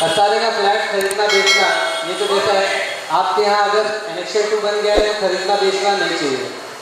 खसारे का फ्लैट खरीदना बेचना, ये तो जैसा है आपके यहाँ अगर एनेक्शन 2 बन गया है तो खरीदना बेचना नहीं चाहिए।